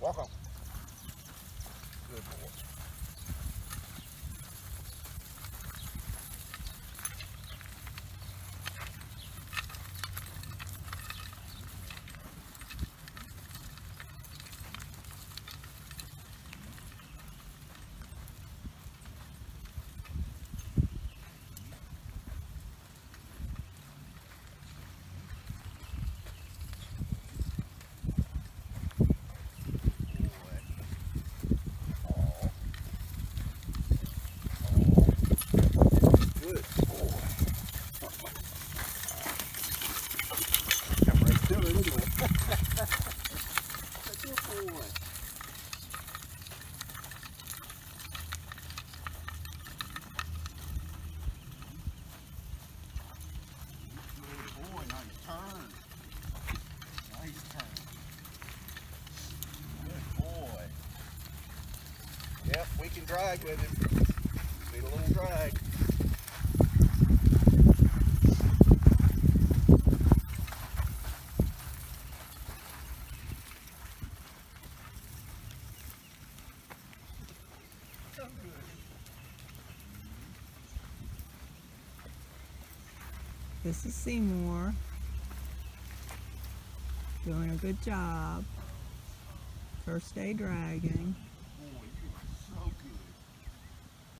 Walk on. Good boy. Yep, we can drag with him. Need a little drag. This is Seymour. Doing a good job. First day dragging.